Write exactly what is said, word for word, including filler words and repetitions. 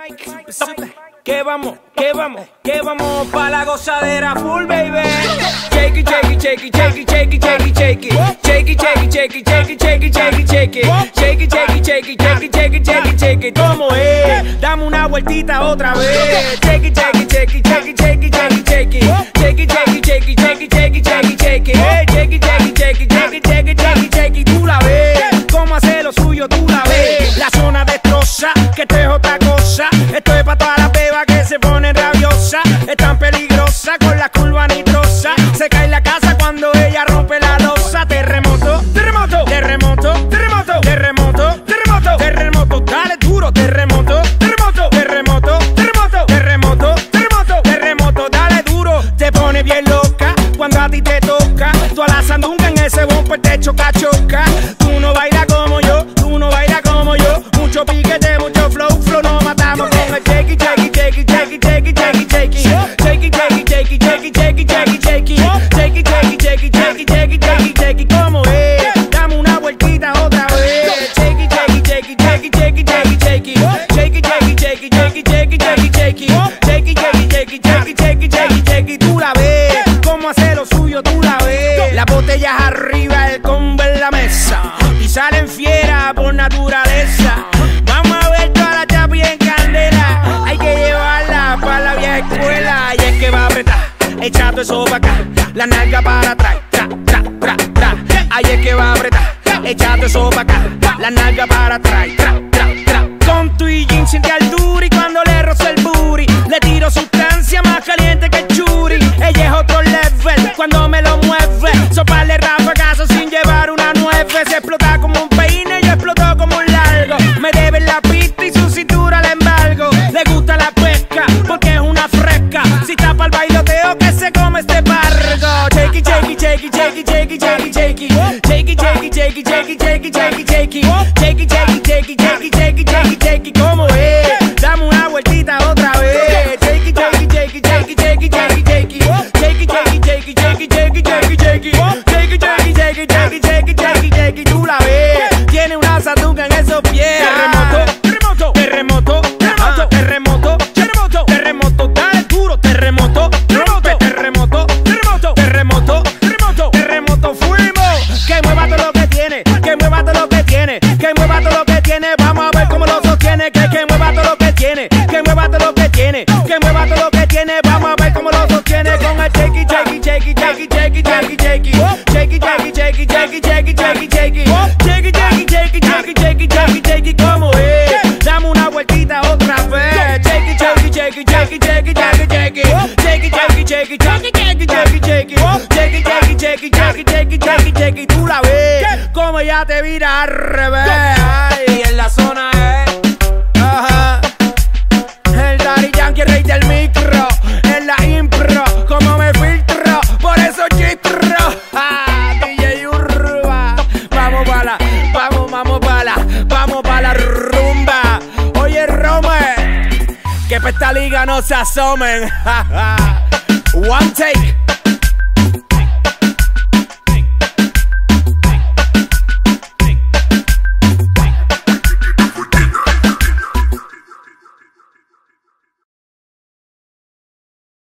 Que vamos, que vamos, que vamos pa' la gozadera full, baby. Shake it, shake it, shake it, shake it, shake it, shake it, shake it. Shake it, shake it, shake it, shake it, shake it, shake it, shake it. Shake it, shake it, shake it, shake it, shake it, shake it, shake it. ¿Cómo es? Dame una vueltita otra vez. Shake it, shake it, shake it, shake it, shake it, shake it, shake it. Shake it, shake it, shake it, shake it, shake it, shake it, shake it. Shake it, shake it, shake it, shake it, shake it, shake it, shake it. Tú la ves, cómo hace lo suyo, tú la ves. La zona destroza, que esto es otra cosa. Esto es pa' todas las bebas que se ponen rabiosas. Es tan peligrosa con la curva nitrosa. Se cae la casa cuando ella rompe la losa. Terremoto, terremoto, terremoto, terremoto, terremoto, terremoto, terremoto, dale duro, terremoto, terremoto, terremoto, terremoto, terremoto, terremoto, terremoto, dale duro. Te pone bien loca cuando a ti te toca. Tú a la sandunga en ese bumper te choca, choca. Tú no bailas como yo, tú no bailas como yo. Mucho piquete, mucho flow, flow, nos matamos con el shake it, shake it, shake it, shake it, shake it, shake it, shake it. Shake it, shake it, shake it, shake it, shake it, shake it, shake it. Shake it, shake it, shake it, shake it, shake it, shake it, shake it. ¿Cómo es? Dame una vueltita otra vez. Shake it, shake it, shake it, shake it, shake it, shake it, shake it. Shake it, shake it, shake it, shake it, shake it, shake it, shake it. Shake it, shake it, shake it, shake it, shake it, shake it, shake it. Tú la ves, cómo hace lo suyo, tú la ves. Las botellas arriba, el combo en la mesa. Y salen fieras por naturaleza. Vamos a ver toda la chapi en candela. Hay que llevarla para la vieja escuela. Y es que va a apretar, echando eso para acá. La nalga para atrás, tra, tra, tra, tra. Ahí es que va a apretar, echando eso para acá. La nalga para atrás, tra, tra, tra. Con tu y jean siente al duri cuando le roza el booty. Le tiro sustancia más caliente que el churi. Ella es otro level cuando me lo mueve. Soparle rafagazo sin llevar una nueve. Se explota como un peine, yo exploto como un largo. Me debe la pista y su cintura la embargo. Le gusta la pesca porque es una fresca. Si tapa el bailoteo que se come este pargo. Shake it, shake it, shake it, shake it, shake it, shake it, shake it. Shake it, shake it, shake it, shake it, shake it, shake it, shake it. Shake it, shake it, shake it, shake it, shake it, shake it, shake it. ¿Cómo es? Dame una vueltita otra vez. Shake it, shake it, shake it, shake it, shake it, shake it, shake it. Shake it, shake it, shake it, shake it, shake it, shake it, shake it. Shake it, shake it, shake it, shake it, shake it, shake it, shake it. Tú la ves, tiene una sandunga en esos pies. Terremoto, terremoto, terremoto, terremoto, terremoto, terremoto, terremoto, dale duro, terremoto, terremoto, terremoto, terremoto, terremoto, terremoto, terremoto, fuimos. Que mueva todo lo que tiene, que mueva todo lo que tiene, que mueva todo lo que tiene. Vamos a ver cómo lo sostiene. Que que mueva todo lo que tiene, que mueva todo lo que tiene, que mueva todo lo que tiene. Vamos a ver cómo lo sostiene con el shake it, shake it, shake it, shake it, shake it, shake it, shake it. Shake it, shake it, shake it, shake it, shake it, shake it, shake it. Shake it, shake it, shake it, shake it, shake it, shake it, shake it. ¿Cómo es? Dame una vueltita otra vez. Shake it, shake it, shake it, shake it, shake it, shake it, shake it. Shake it, shake it, shake it, shake it, shake it, shake it, shake it. Shake it, shake it, shake it, shake it, shake it, shake it, shake it. Tú la ves, como ya te vira al revés. Ay, en la zona es, ajá, el Daddy Yankee, rey del micro. En la impro, como me filtro, por eso chistro. Ah, D J Urba, vamos pa' la, vamos, vamos pa' la, vamos pa' la rumba. Oye, Rome, que pa' esta liga no se asomen. One take.